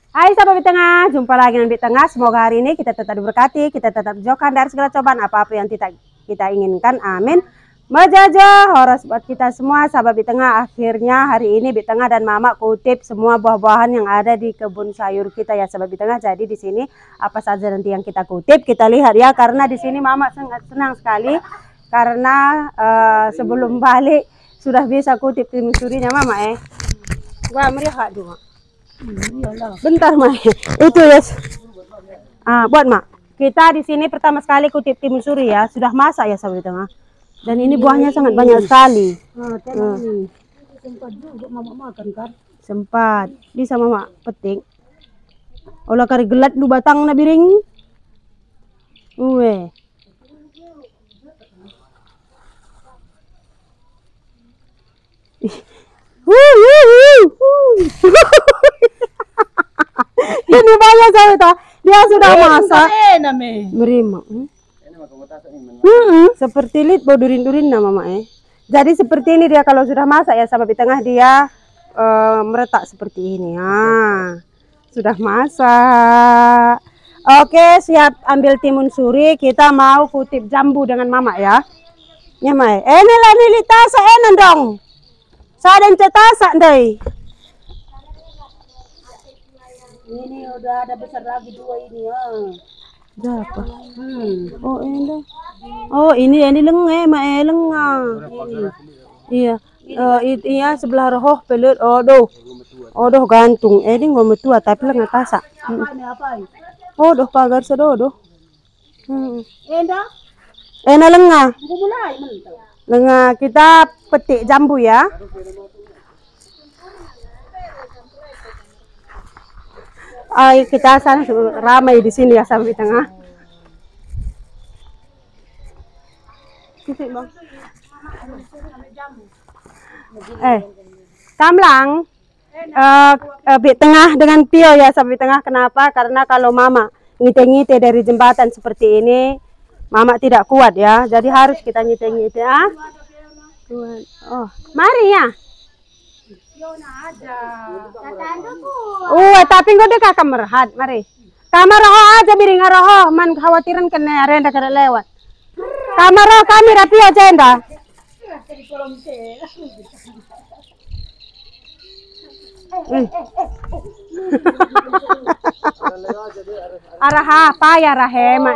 Hai sahabat Bit Tengah, jumpa lagi dengan Bit Tengah. Semoga hari ini kita tetap diberkati, kita tetap dijauhkan dari segala cobaan apa-apa yang kita inginkan. Amin. Majajah horos buat kita semua sahabat Bit Tengah. Akhirnya hari ini Bit Tengah dan Mama kutip semua buah-buahan yang ada di kebun sayur kita ya sahabat Bit Tengah. Jadi di sini apa saja nanti yang kita kutip kita lihat ya, karena di sini Mama sangat senang sekali karena sebelum balik sudah bisa kutip timun-surinya Mama Wah, meriah juga. Bentar Mak, itu ya. Buat Mak, kita di sini pertama sekali kutip timun suri ya, sudah masak ya sahabat Tengah. Dan ini buahnya sangat banyak sekali. Sempat juga Mama makan kan? Sempat, bisa Mama petik. Olah kari gelat du batang na biring. Uwe. Ini banyak sahabat, dia sudah masak. Merima. Seperti lit bau durin-durin nama Mak Jadi seperti ini dia kalau sudah masak ya sahabat Bit Tengah, dia meretak seperti ini. Sudah masak. Oke, siap ambil timun suri. Kita mau kutip jambu dengan Mama ya. Ya Mak. Ini lah nilita sa enan dong. Saden cetasak deh. Ini udah ada besar lagi dua ini ya. Berapa? Oh ini. Oh ini lenge Mak lenga. Iya. Iya sebelah roh pelut. Doh gantung. Ini ngomong tua tapi lenga tasak. Apa? Doh pagar sedodo. Enda Lenga. mulai mentah. Lenga kita petik jambu ya. Kita sana ramai di sini ya sahabat Tengah. Kamlang Bit Tengah dengan Pio ya sahabat Tengah. Kenapa? Karena kalau Mama ngite-ngite dari jembatan seperti ini, Mama tidak kuat ya. Jadi harus kita ngite-ngite mari ya. Tapi kau dekat kamar hat, mari. Kamar aja biring roh, man khawatiran kena renda kada lewat. Kamar kami rapi aja enda. Araha apa ya rahema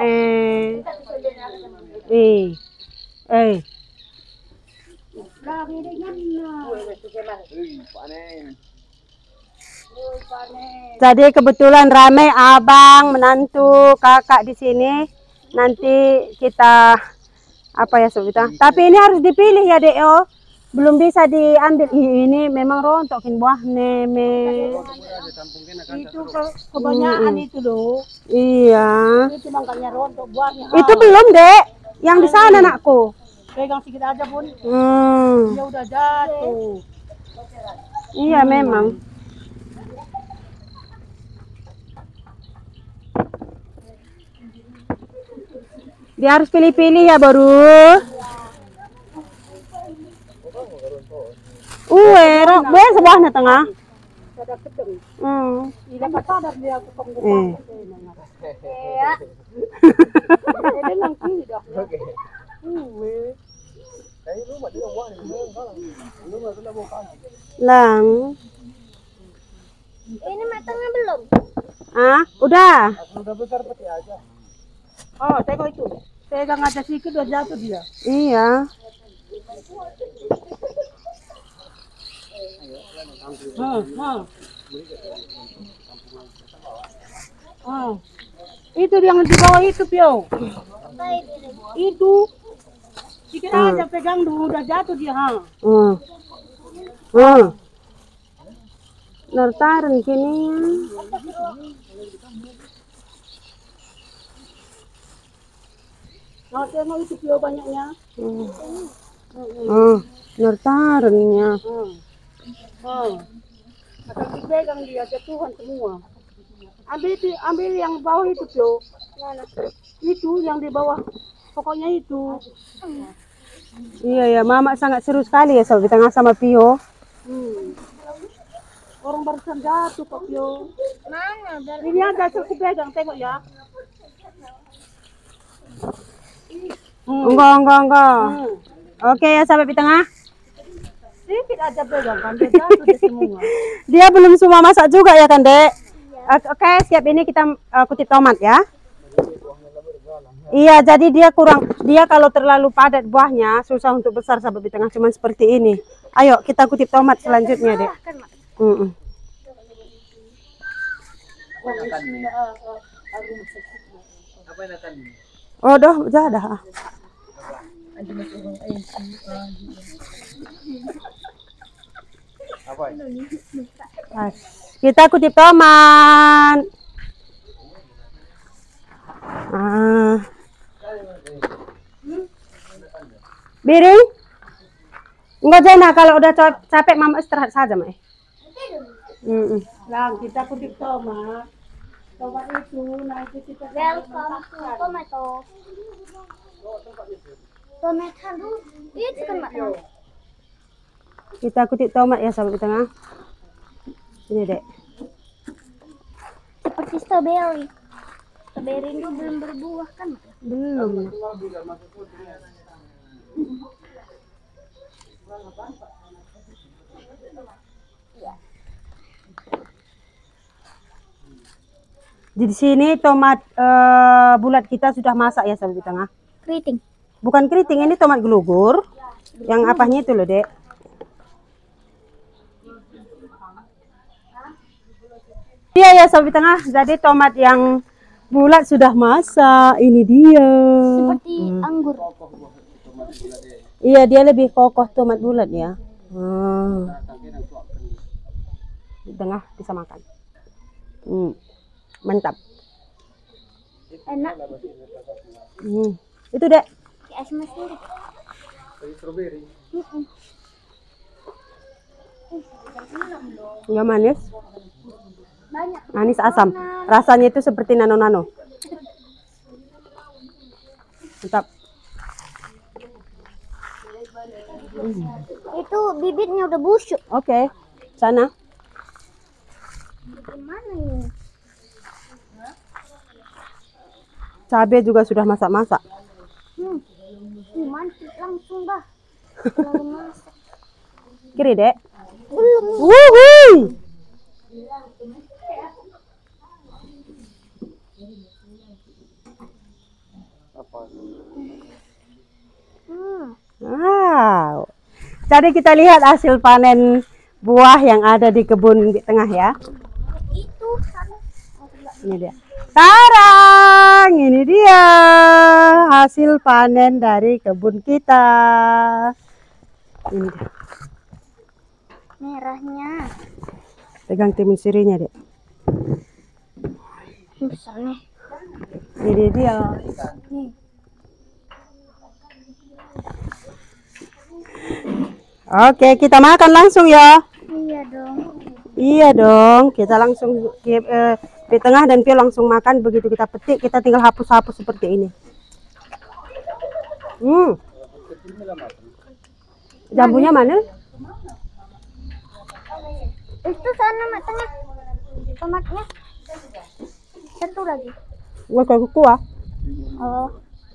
Jadi kebetulan ramai abang, menantu, kakak di sini. Nanti kita apa ya Sobita? Tapi ini harus dipilih ya Deo. Belum bisa diambil. Ini memang rontokin buah neme. Itu kebanyakan itu loh. Iya. Itu makanya rontok buahnya. Itu belum Dek. Yang di sana anakku. Pegang sedikit aja Bun. Dia udah jatuh. Iya memang. Dia harus pilih-pilih ya baru. Boleh sebelahnya tengah. Ada kedeng. Iya. Sadar dia kembang. Dia nangki dah. Lang. Ini matangnya belum? Udah. Udah besar peti aja. Tengok itu. Pegang aja sedikit udah jatuh dia. Iya. Itu yang di bawah itu Pio. Itu sedikit aja pegang dulu udah jatuh dia. Nartaran kini ya. Tengok itu Pio banyaknya. Nartarannya. Akan dipegang dia jatuhan semua. Ambil yang bawah itu Pio. Itu yang di bawah. Pokoknya itu. Iya ya, Mama sangat seru sekali ya sahabat Tengah sama Pio. Orang barusan jatuh kok Pio. Mana? Ini ada aku pegang, tengok ya. Enggak. Oke ya, sampai di tengah. Sedikit aja pegang kan, dia jatuh dia semua. Dia belum semua masak juga ya kan, Dek? Oke, siap, ini kita kutip tomat ya. Iya, jadi dia kalau terlalu padat buahnya susah untuk besar sampai di tengah, cuman seperti ini. Ayo kita kutip tomat selanjutnya, Dek. Oh, dah, dah. Kita kutip tomat. Biring? Enggak Jana, kalau udah capek mama istirahat saja, Mai. Lang, kita kutip tomat. Tomat itu, nah itu kita Welcome to tomato. Tomato. Itu kan mak. Kita kutip tomat ya sampai di tengah. Ini, Dek. Seperti strawberry. Strawberry itu belum berbuah kan? Belum. Di sini tomat bulat kita sudah masak ya sampai di tengah. Keriting. Bukan keriting, ini tomat gelugur. Yang apanya itu loh, Dek. Iya ya sampai di tengah. Jadi tomat yang bulat sudah masak. Ini dia. Seperti anggur. Iya, dia lebih kokoh tomat bulat ya. Di tengah bisa makan. Mantap. Enak. Itu, Dek. Kayak es mesir. strawberry. Enggak manis. Banyak. Manis asam. Rasanya itu seperti nano-nano. Mantap. Itu bibitnya udah busuk. Oke. Sana. Gimana ini? Cabai juga sudah masak-masak. Mantap langsung dah. Lalu masak. Kiri, Dek. Belum. Wuhui. Wow. Jadi kita lihat hasil panen buah yang ada di kebun di tengah ya. Itu sana. Ini dia. Sekarang ini dia hasil panen dari kebun kita. Ini dia. Merahnya. Pegang timun sirinya, Dek. Besar nih. Ini dia. Nih. Oke, kita makan langsung ya. Iya dong. Iya dong, kita langsung di tengah dan Pio langsung makan. Begitu kita petik, kita tinggal hapus-hapus seperti ini. Jambunya mana? Itu sana mak tengah. Tomatnya. Satu lagi. Gua kalau kuah. Oh.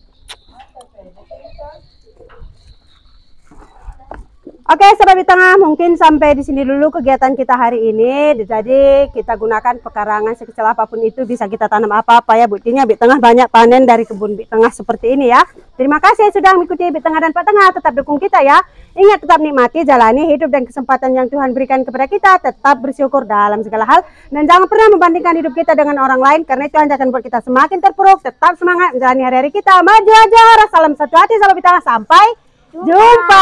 Oke, sahabat di tengah, mungkin sampai di sini dulu kegiatan kita hari ini. Jadi kita gunakan pekarangan sekecil apapun itu, bisa kita tanam apa-apa ya. Buktinya di tengah banyak panen dari kebun di tengah seperti ini ya. Terima kasih sudah mengikuti di tengah dan Pak Tengah. Tetap dukung kita ya. Ingat, tetap nikmati, jalani hidup dan kesempatan yang Tuhan berikan kepada kita. Tetap bersyukur dalam segala hal. Dan jangan pernah membandingkan hidup kita dengan orang lain, karena itu hanya akan buat kita semakin terpuruk. Tetap semangat menjalani hari-hari kita. Maju aja, salam satu hati sahabat di tengah. Sampai jumpa.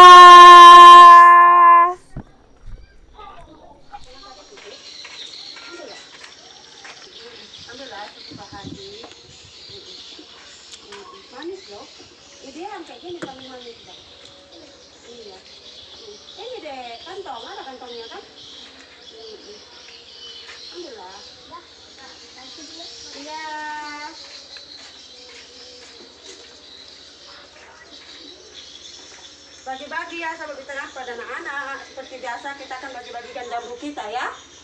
Ini deh kantong, ada kantongnya kan? Alhamdulillah. Iya. Bagi-bagi ya sahabat di tengah pada anak-anak seperti biasa kita akan bagi-bagikan jambu kita ya.